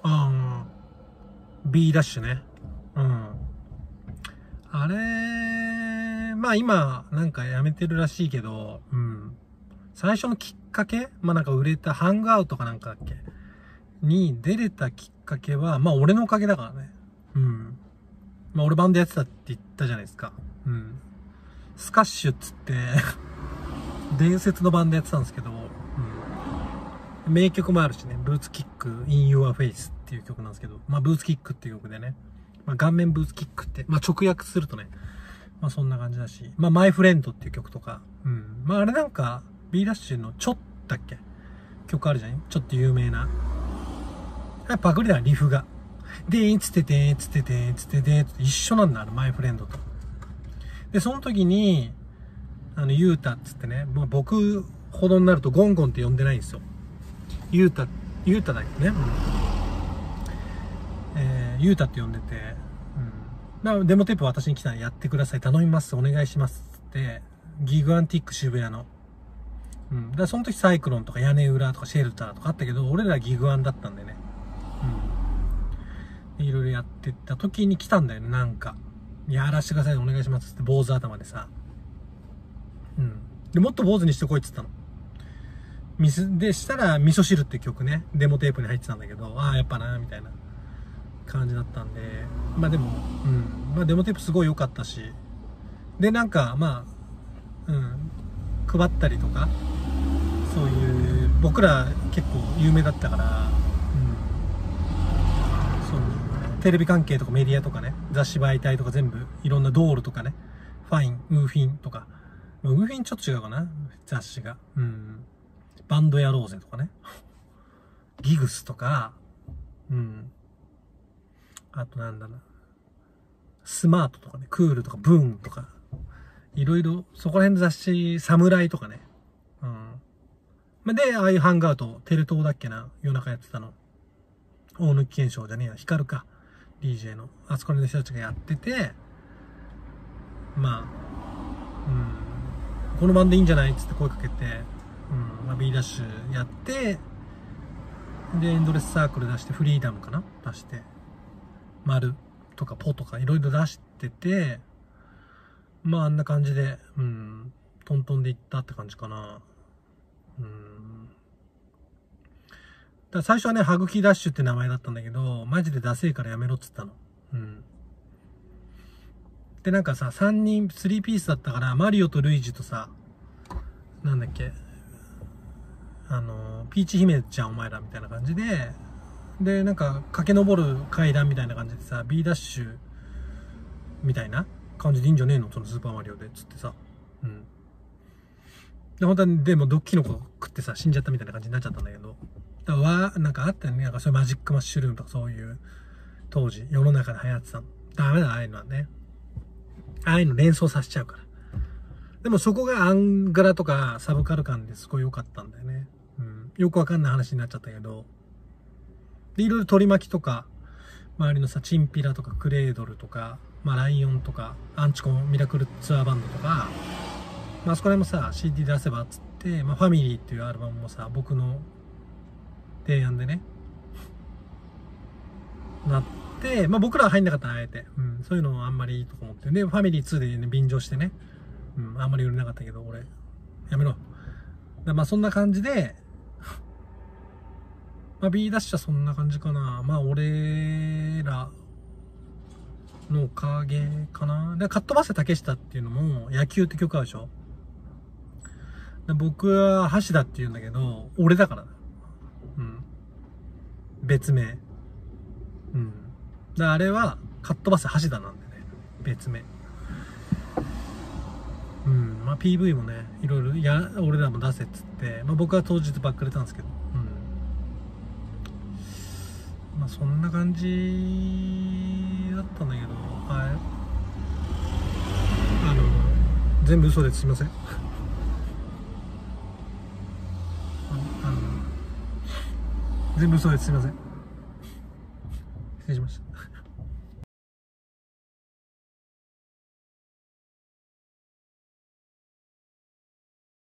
ああ、B ダッシュね。うん。あれ、まあ今、なんかやめてるらしいけど、うん。最初のきっかけなんか売れたハングアウトかなんかだっけに出れたきっかけは、俺のおかげだからね。うん。俺バンドやってたって言ったじゃないですか。うん。スカッシュっつって伝説のバンドやってたんですけど、うん。名曲もあるしね、ブーツキック in your face っていう曲なんですけど、ブーツキックっていう曲でね、顔面ブーツキックって、直訳するとね、そんな感じだし、マイフレンドっていう曲とか、うん。あれなんか、B ダッシュのちょっだっけ曲あるじゃん、ちょっと有名な。パクリだ、リフが。でーんつっててーんつっててーんつっててーんって一緒なんだ、マイフレンドと。で、その時に、ユータっつってね、僕ほどになるとゴンゴンって呼んでないんですよ。ユータだよね。ユータって呼んでて、デモテープ私に来たらやってください。頼みます。お願いします。って、ギグアンティック渋谷の。だその時サイクロンとか屋根裏とかシェルターとかあったけど、俺らギグアンだったんでね。いろいろやってった時に来たんだよね、なんか。やらしてください。お願いしますって、坊主頭でさ。で、もっと坊主にしてこいって言ったの。で、したら、味噌汁って曲ね、デモテープに入ってたんだけど、やっぱな、みたいな感じだったんで、でも、デモテープすごい良かったし、で、なんか、配ったりとか、そういう、僕ら結構有名だったから、そう、テレビ関係とかメディアとかね、雑誌媒体とか全部、いろんなドールとかね、ファイン、ウーフィンとか、ウーフィンちょっと違うかな、雑誌が。バンドやろうぜとかね。ギグスとか、あとなんだな。スマートとかね、クールとか、ブーンとか、いろいろ、そこら辺の雑誌、サムライとかね。で、ああいうハンガート、テレ東だっけな、夜中やってたの。大貫健章じゃねえや、ヒカルか。DJ の。あそこの人たちがやってて、このバンドいいんじゃないっつって声かけて、B ダッシュやって、で、エンドレスサークル出して、フリーダムかな出して、丸とかポとかいろいろ出してて、あんな感じで、トントンでいったって感じかな。だ最初はね、ハグキダッシュって名前だったんだけど、マジでダセえからやめろっつったの。で、なんかさ、3ピースだったから、マリオとルイージとさ、なんだっけ、ピーチ姫じゃんお前らみたいな感じで、で、なんか駆け上る階段みたいな感じでさ、B ダッシュみたいな感じでいいんじゃねえのそのスーパーマリオで、つってさ。で、本当に、でもドッキノコ食ってさ、死んじゃったみたいな感じになっちゃったんだけど、だからなんかあったよね、なんかそういうマジックマッシュルームとかそういう、当時、世の中で流行ってたの。ダメだ、ああいうのはね。ああいうの連想させちゃうから。でもそこがアングラとかサブカル感ですごい良かったんだよね。よくわかんない話になっちゃったけど。で、いろいろ取り巻きとか、周りのさ、チンピラとかクレードルとか、ライオンとか、アンチコンミラクルツアーバンドとか、あそこら辺もさ、CD 出せばっつって、ファミリーっていうアルバムもさ、僕の提案でね、なって、僕らは入んなかったらあえて、そういうのあんまりいいと思って、で、ファミリー2でね、便乗してね、あんまり売れなかったけど、俺、やめろ。そんな感じで、B ダッシュはそんな感じかな。俺らのおかげかな。で、カットバス竹下っていうのも、野球って曲あるでしょ。で僕は橋田って言うんだけど、俺だから。別名。で、あれは、カットバス橋田なんでね。別名。PV もね、いろいろ、俺らも出せっつって、僕は当日ばっかれたんですけど、そんな感じだったんだけど、はい。全部嘘ですいません。全部嘘ですすいません。失礼しました。